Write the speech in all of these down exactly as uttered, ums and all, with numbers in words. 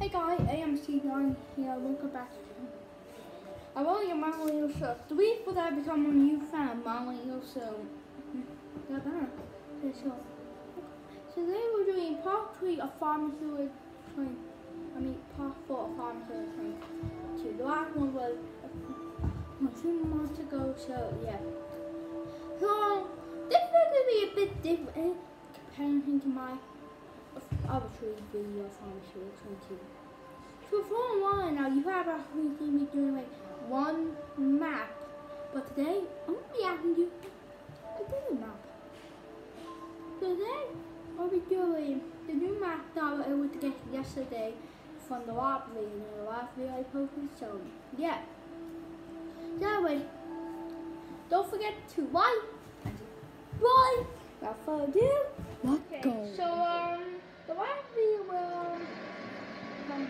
guys, A M C nine here, welcome back. I want your Manuel show. The week that I become a new fan, Manuel show. Yeah, better. Okay, so, so today we're doing part three of Farm Hero Train. I mean, part four of Farm Hero Train. Two. The last one was uh, two months ago, so yeah. So, this is going to be a bit different comparing to my other three video Farm Hero Train two. So for a while now, you have actually seen me doing like one map, but today I'm gonna be asking you a different map. So today I'll be doing the new map that I was able to get yesterday from the last video, the last video I posted. So yeah. So anyway, don't forget to like and subscribe. Without further ado, let's okay, go. So um, the last video will um.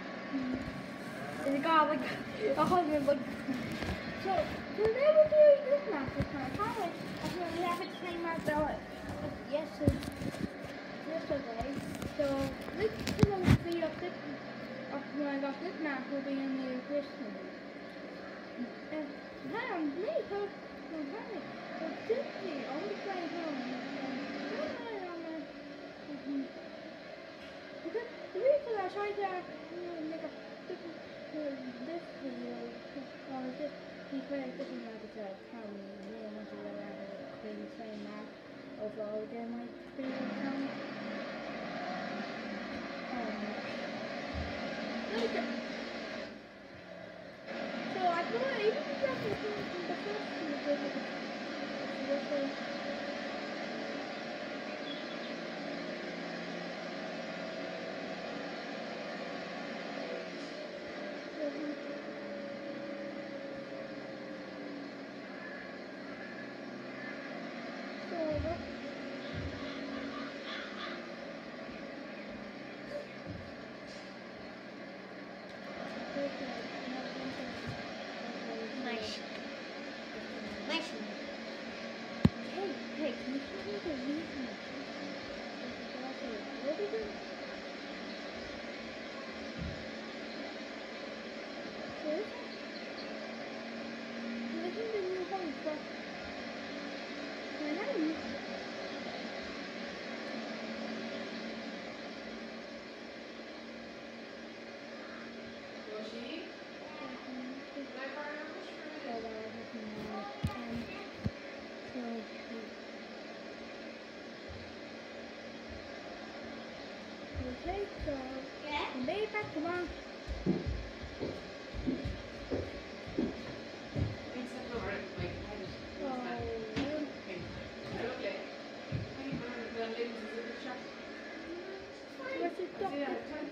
It got like a hundred like so today we're doing this map this time. Probably I think we have the same map that like yesterday yesterday. So this is the video of this of when I got this map will be in the Christmas. And now I'm me so so funny. So this video I'm just playing home. Because the reason I tried to make a this video or this because this is not because I tell me I really want to go around and play the same map over again like video time. Um so I thought even if I could do the first video Nice. Nice. Hey, hey, can you tell me the reason? What are we doing? What is it? I'm looking at the new home, but can I have you? Okay, so Yeah? I'm baby back tomorrow. What's it dog?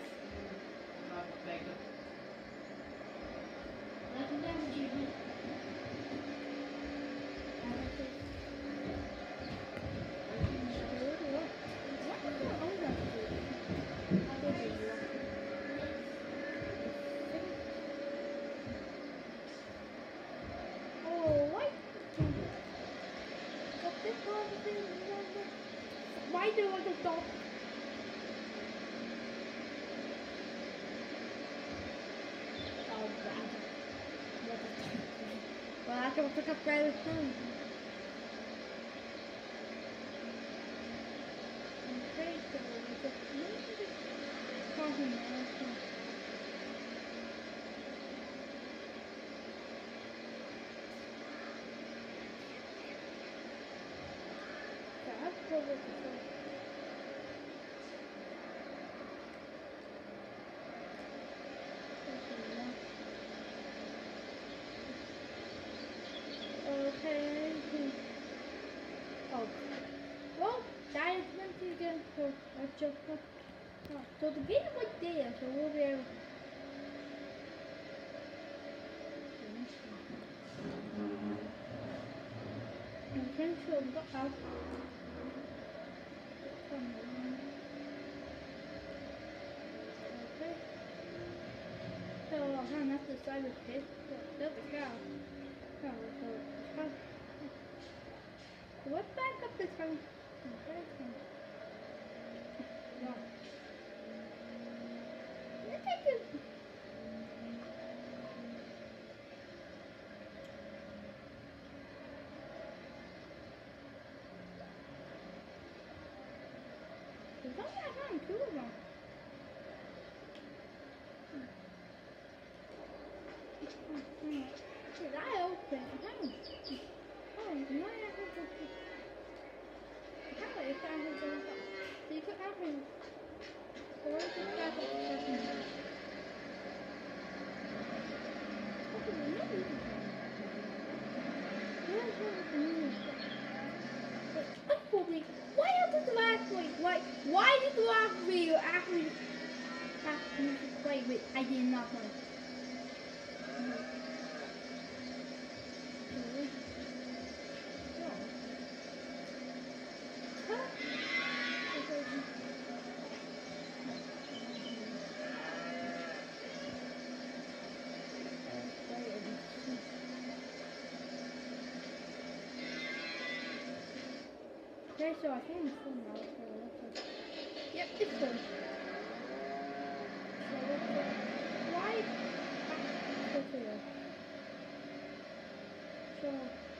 Why do you want to stop? Oh, God. Well, I can pick up very soon. Okay, so we just need to call him now. That's probably the okay. Oh. Well, that is meant to again. So I just put. Oh, so the video was there, so we'll be able. I'm pretty sure we got out. Okay. So I'll run up the side of this. There's a cow. Cow, so it's fine. So let's back up this one. Okay. Yeah. Let's take Oh, yeah, I found two of them. Did I open? Oh, oh, no, I have to. How is that? So you could open. Or is it that open? Why did the last week? Why? Why did the last video actually ask me to play with? I did not know. Okay, so I think it's full now. So let's yep, it's full. So let's why? So here. So.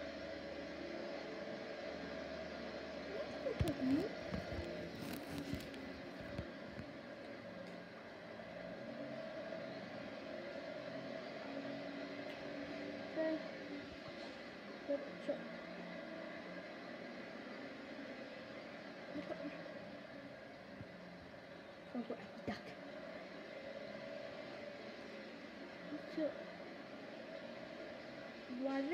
Okay. Let's check. Oh, duck. So, wasn't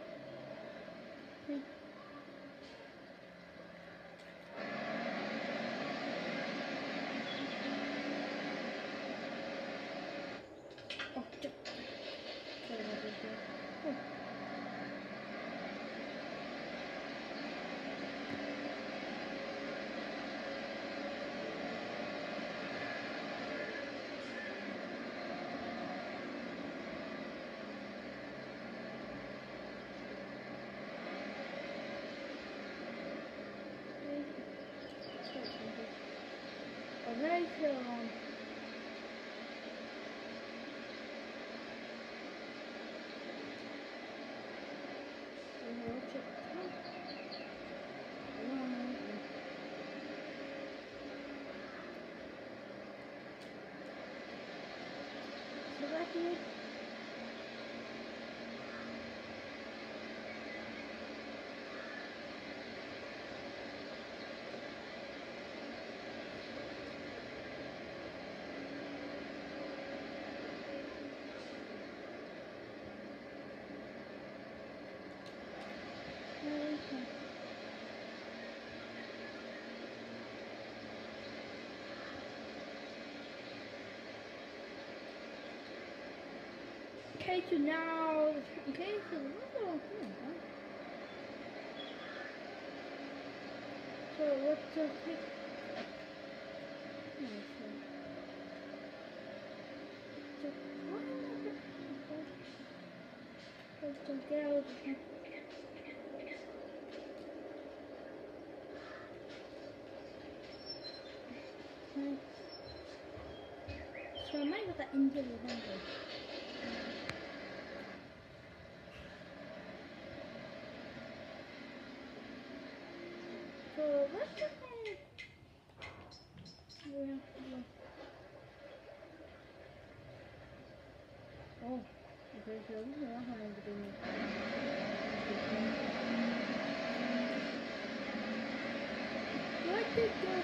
he? Oh, shit. Sorry about this. Oh. Very chill on. So that's it. Okay, so now, okay, so so what's the pick? So get out of here. So I might get that into the window. So let's just say, yeah, yeah. Oh, okay, so we're not having to do it. What did the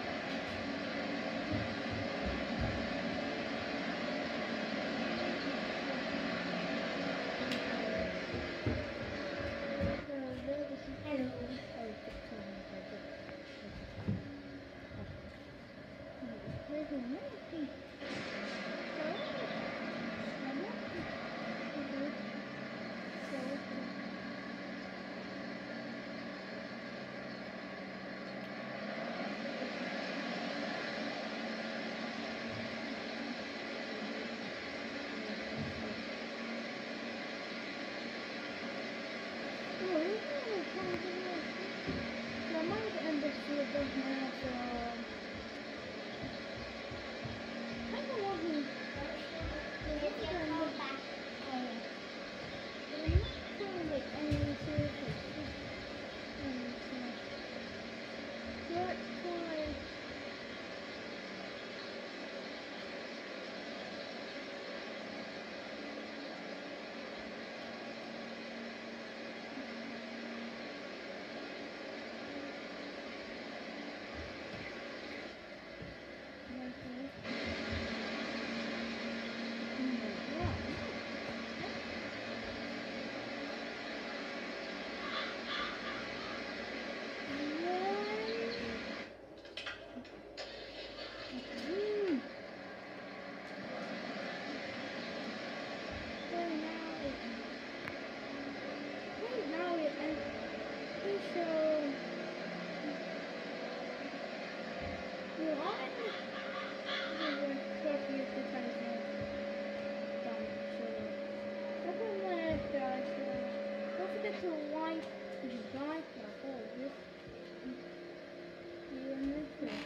Yeah.